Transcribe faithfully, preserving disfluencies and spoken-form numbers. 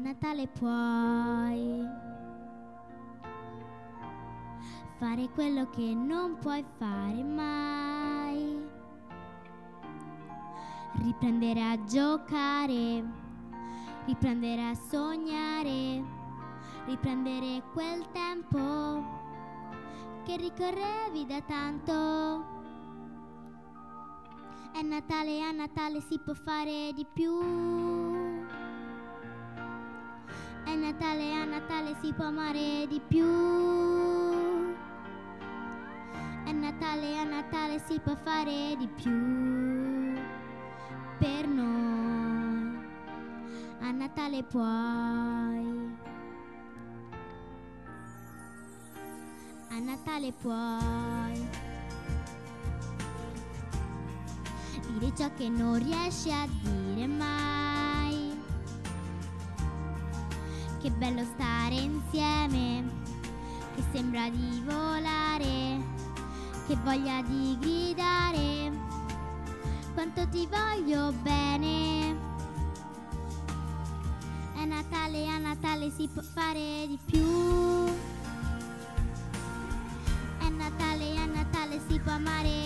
Natale puoi fare quello che non puoi fare mai, riprendere a giocare, riprendere a sognare, riprendere quel tempo che ricorrevi da tanto. È Natale, a Natale si può fare di più. È Natale, a Natale si può amare di più. È Natale, a Natale si può fare di più per noi. A Natale puoi, a Natale puoi dire ciò che non riesci a dire mai. Che bello stare insieme, che sembra di volare, che voglia di gridare, quanto ti voglio bene. È Natale, a Natale si può fare di più. È Natale, a Natale si può amare